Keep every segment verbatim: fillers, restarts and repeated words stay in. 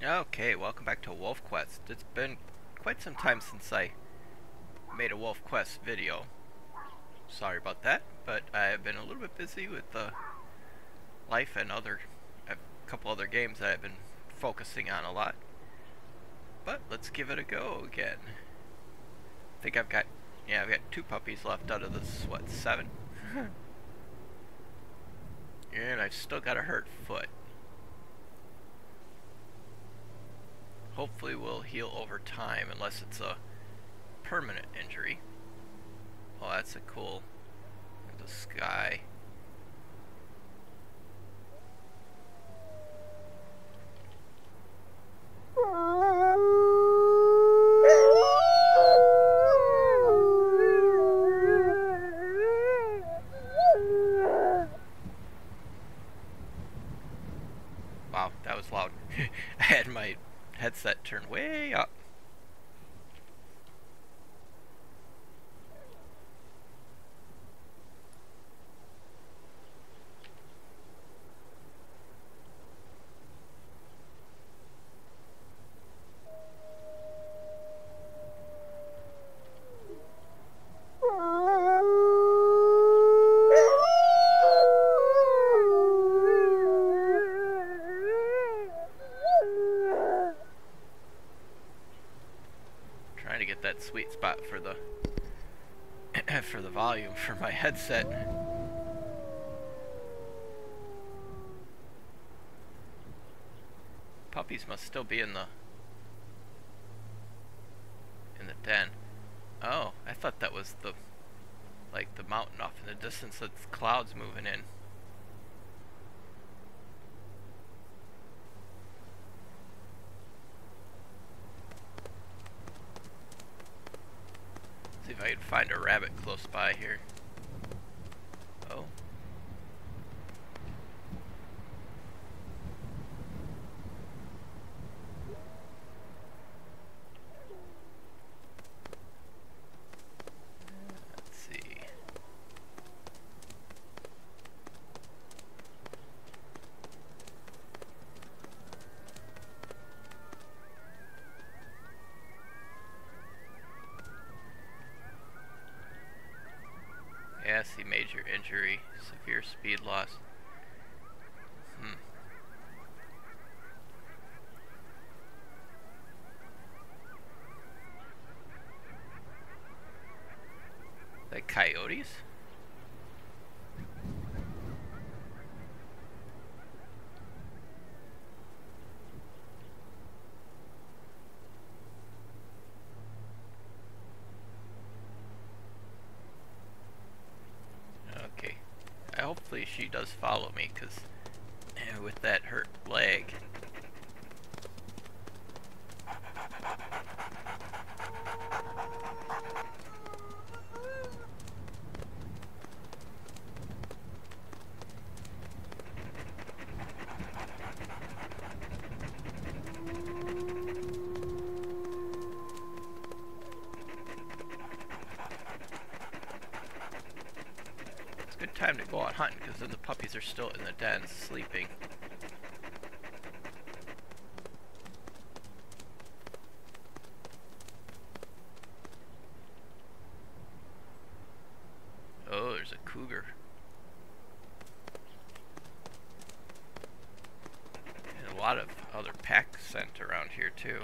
Okay, welcome back to Wolfquest. It's been quite some time since I made a Wolfquest video. Sorry about that, but I've been a little bit busy with uh, life and other a couple other games that I've been focusing on a lot. But let's give it a go again. I think I've got yeah, I've got two puppies left out of this, what, seven? And I've still got a hurt foot. Hopefully will heal over time unless it's a permanent injury. Oh, that's a cool the sky. Wow, that was loud. I had my headset turned way up. Trying to get that sweet spot for the for the volume for my headset. Puppies must still be in the in the den. Oh, I thought that was the like the mountain off in the distance. That's clouds moving in. See if I can find a rabbit close by here. Oh. Let's see. Yeah, see major injury, severe speed loss. Hmm. Like coyotes? Hopefully she does follow me, because eh, with that hurt leg. Good time to go out hunting, because then the puppies are still in the den sleeping. Oh, there's a cougar. And a lot of other pack scent around here too.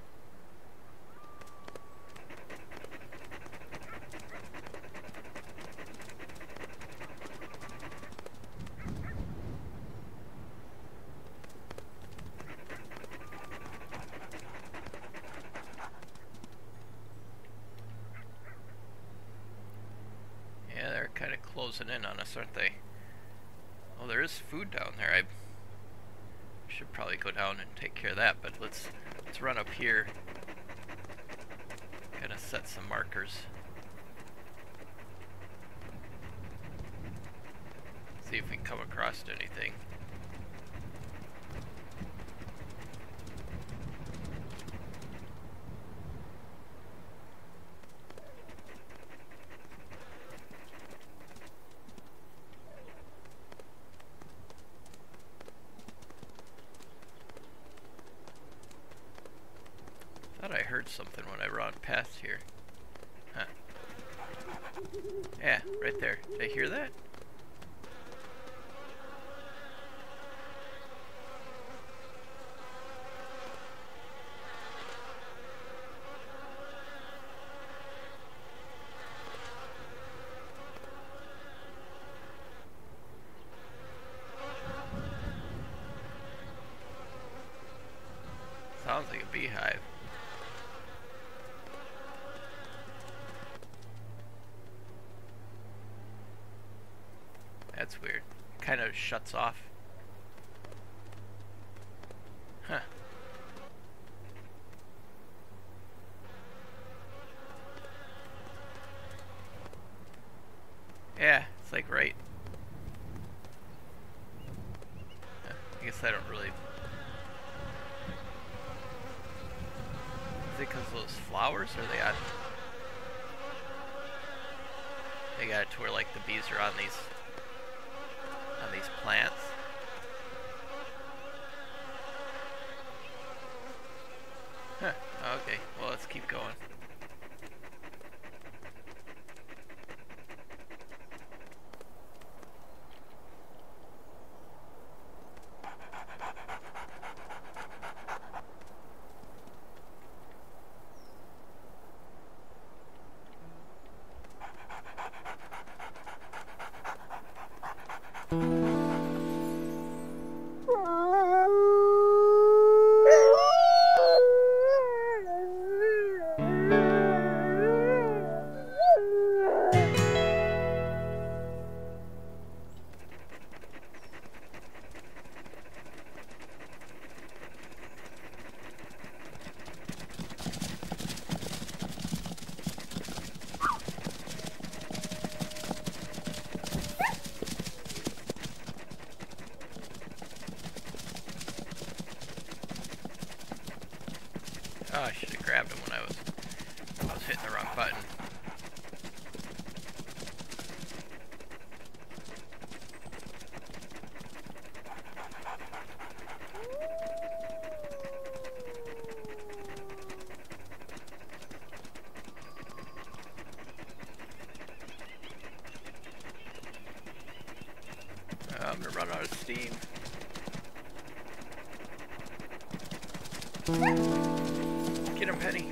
Kind of closing in on us, aren't they? Oh, there is food down there. I should probably go down and take care of that, but let's let's run up here. Kind of set some markers. See if we can come across anything. thought I heard something when I ran past here. Huh. Yeah, right there. Did I hear that? Sounds like a beehive. That's weird. It kind of shuts off. Huh. Yeah, it's like right. Huh. I guess I don't really. Is it because of those flowers, or they got they got it to where like the bees are on these on these plants? Huh. Okay. Well, let's keep going. Oh, I should have grabbed him when I was I was hitting the wrong button. Uh, I'm gonna run out of steam. Get him, Penny.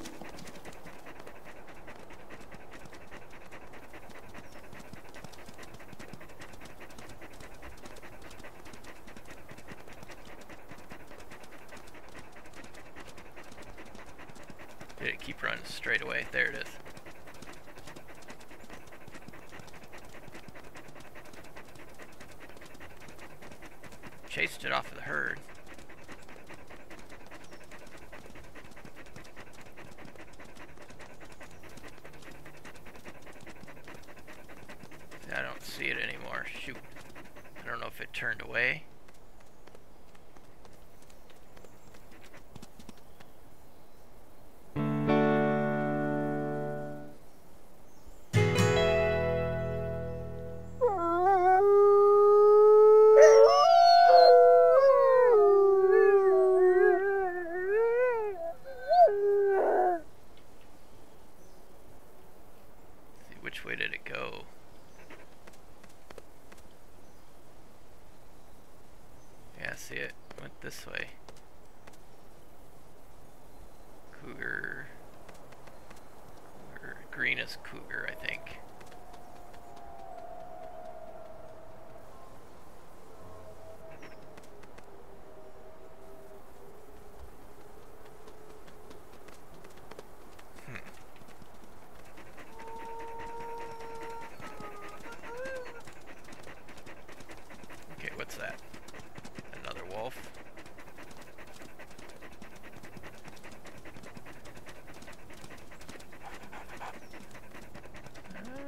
Did it keep running straight away? There it is. Chased it off of the herd. I don't see it anymore. Shoot. I don't know if it turned away. Let's see, which way did it go? See, it went this way. Cougar. Cougar. Green is cougar, I think. Hmm. Okay, what's that? Wolf. Uh,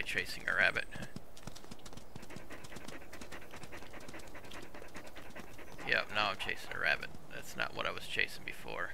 chasing a rabbit. Yep, now I'm chasing a rabbit. That's not what I was chasing before.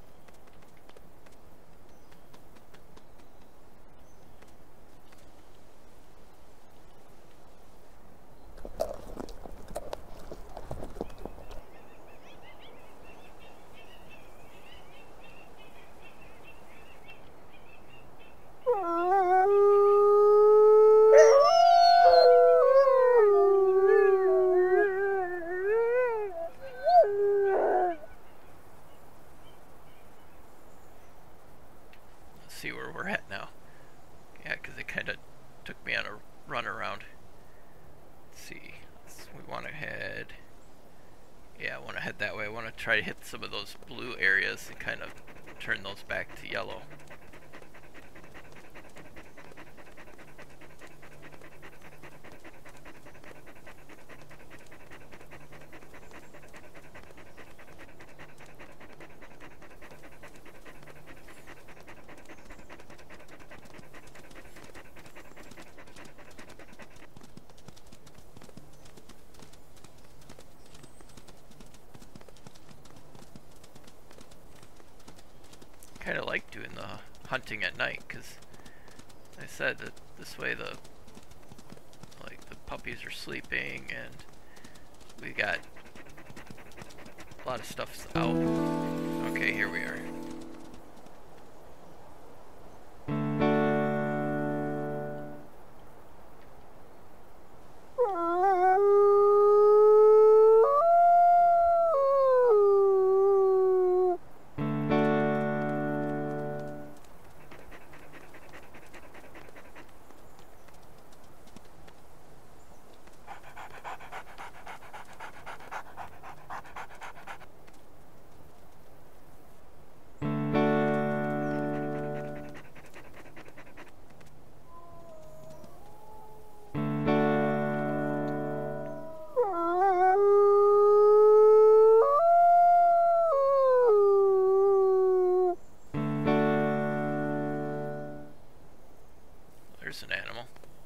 See where we're at now. Yeah, because it kind of took me on a run around. Let's see. Let's, we want to head. Yeah, I want to head that way. I want to try to hit some of those blue areas and kind of turn those back to yellow. Kind of like doing the hunting at night, because I said that this way the like the puppies are sleeping and we got a lot of stuff's out. Okay, here we are. There's an animal.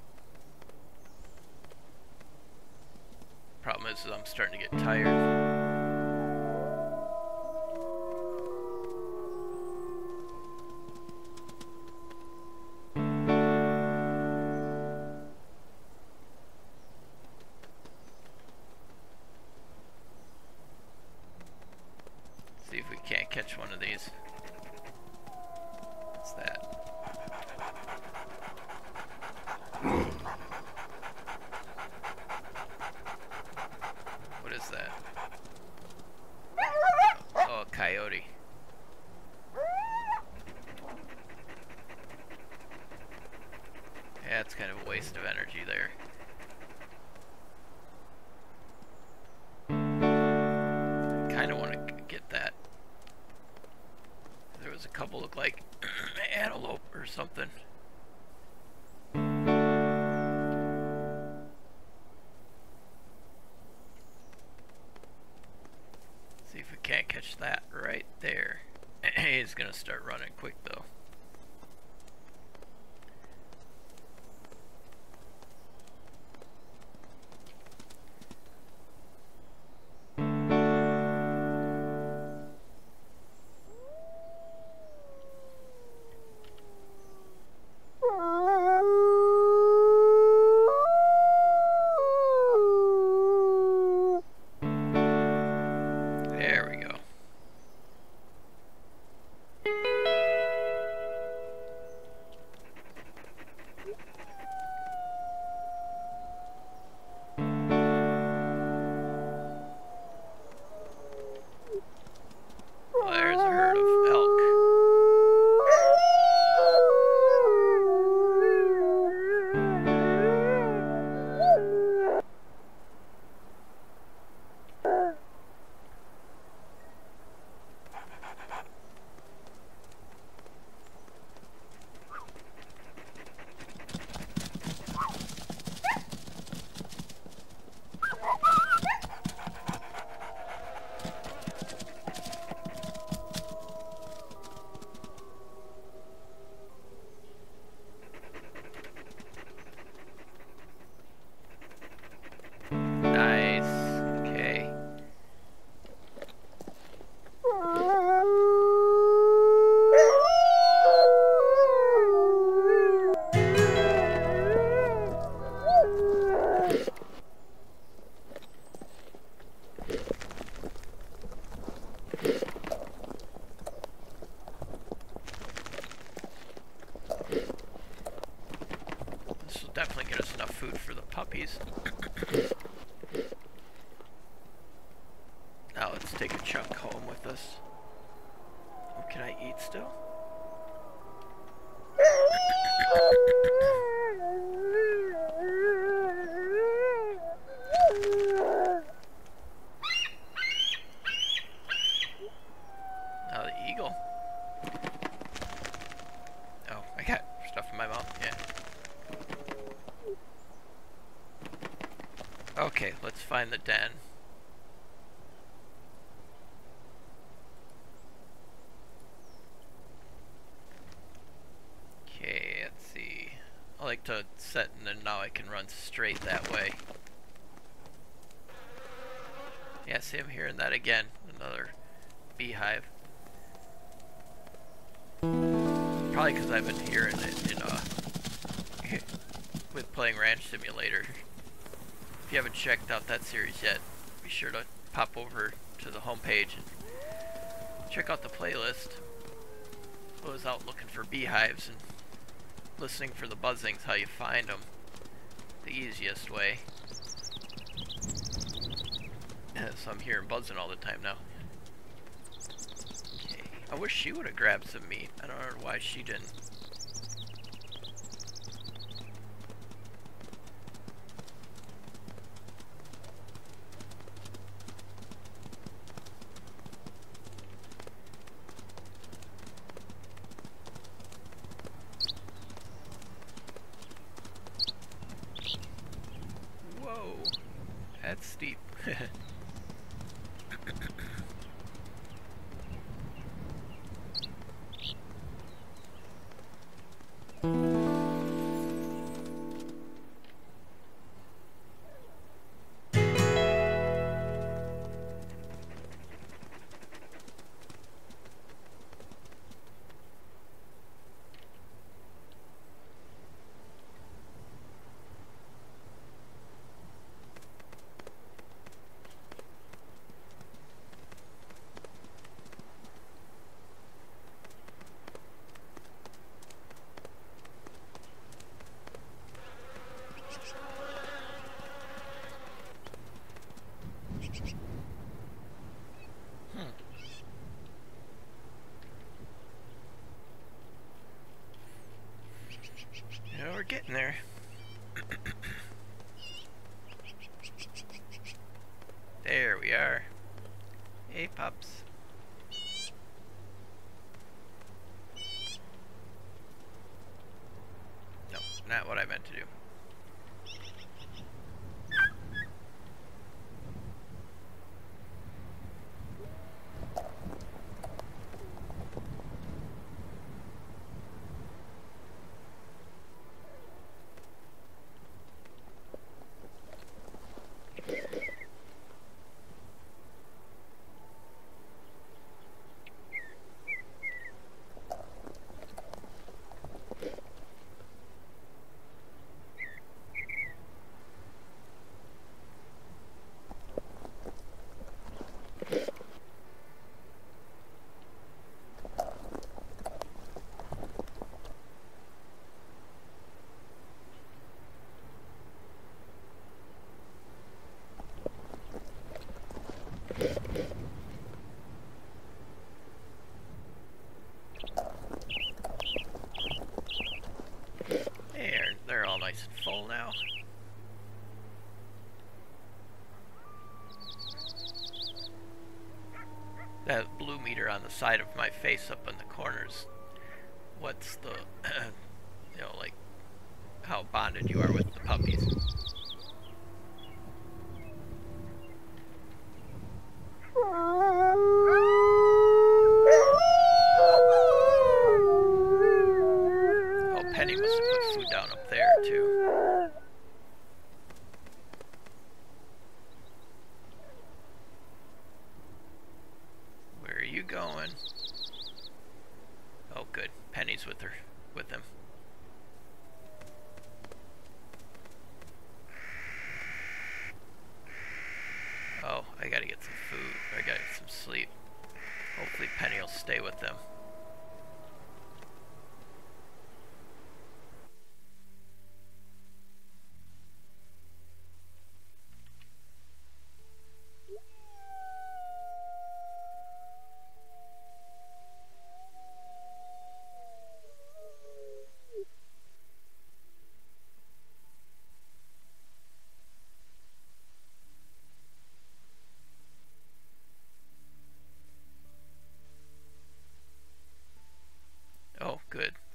Problem is, is I'm starting to get tired. See if we can't catch one of these. What's that? What is that? Oh, a coyote. Yeah, it's kind of a waste of energy there. Kind of want to get that. There was a couple look like antelope or something. See if we can't catch that right there. He's gonna start running quick though. There we go. definitely get us enough food for the puppies. Now let's take a chunk home with us. Oh, can I eat still? Now the eagle. Oh, I got stuff in my mouth, yeah. Okay, let's find the den. Okay, let's see. I like to set and then now I can run straight that way. Yeah, see, I'm hearing that again. Another beehive. Probably because I've been hearing it in uh with playing Ranch Simulator. If you haven't checked out that series yet, be sure to pop over to the homepage and check out the playlist. I was out looking for beehives and listening for the buzzings, how you find them. The easiest way. So I'm hearing buzzing all the time now. Okay. I wish she would have grabbed some meat. I don't know why she didn't. Whoa, that's steep. Yeah, we're getting there. There we are. Hey, pups. No, not what I meant to do. There, they're all nice and full now. That blue meter on the side of my face up in the corners, what's the, you know, like, how bonded you are with the puppies. Oh, Penny must have put food down up there, too. Where are you going? Oh, good. Penny's with her, with him. Oh, I gotta get some food. I gotta get some sleep. Hopefully Penny will stay with them.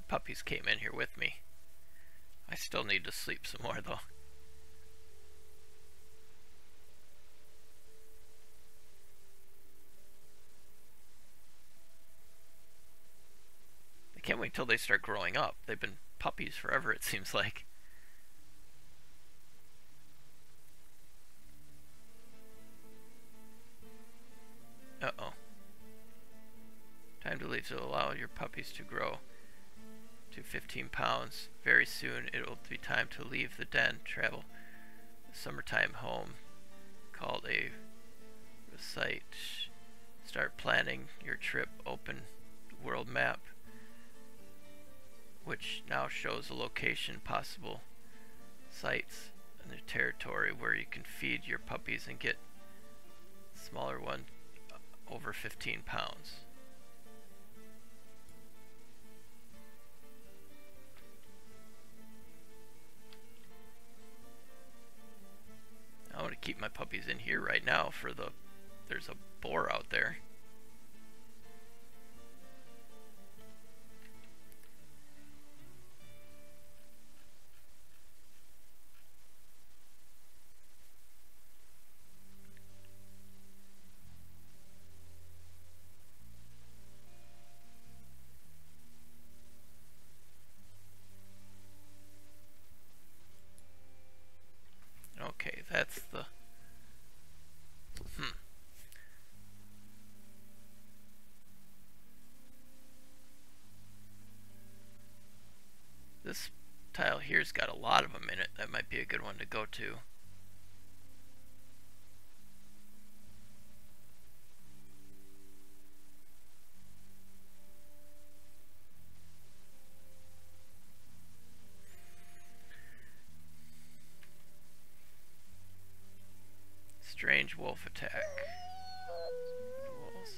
puppies came in here with me. I still need to sleep some more though. I can't wait till they start growing up. They've been puppies forever, it seems like. Uh-oh. Time to leave to allow your puppies to grow to fifteen pounds. Very soon it will be time to leave the den, travel the summertime home, called a recite. Start planning your trip. Open the world map, which now shows a location, possible sites in the territory where you can feed your puppies and get smaller one over fifteen pounds. I want to keep my puppies in here right now for the, there's a boar out there. Okay, that's the... Hmm. This tile here's got a lot of them in it. That might be a good one to go to. Strange wolf attack. Wolves.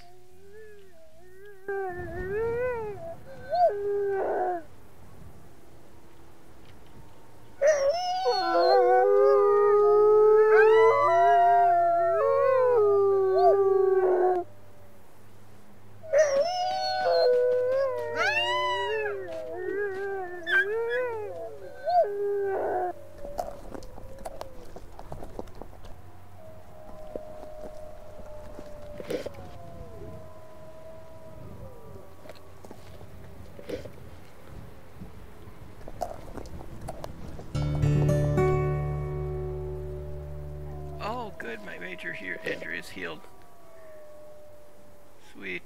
Good, my major here injury is healed. Sweet.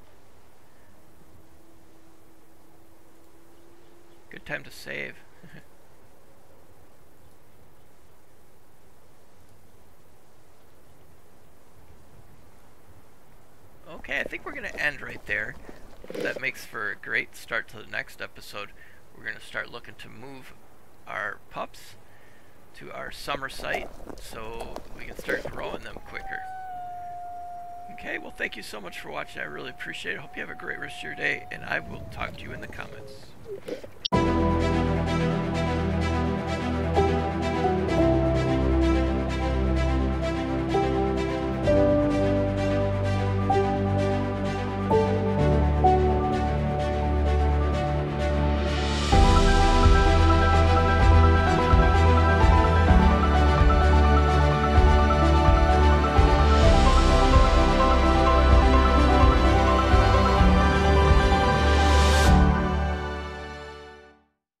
Good time to save. Okay, I think we're going to end right there. That makes for a great start to the next episode. We're going to start looking to move our pups to our summer site so we can start growing them quicker. Okay, well thank you so much for watching. I really appreciate it. Hope you have a great rest of your day, and I will talk to you in the comments.